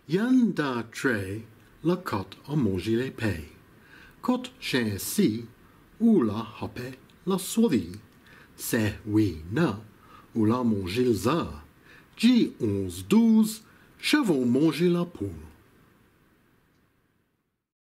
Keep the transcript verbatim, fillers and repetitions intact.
Yann da trait, la cotte a mangé les pais. Cotte chien si, ou la happe la souris. C'est oui, na, ou la mangé le za. J onze douze, chevaux manger la poule.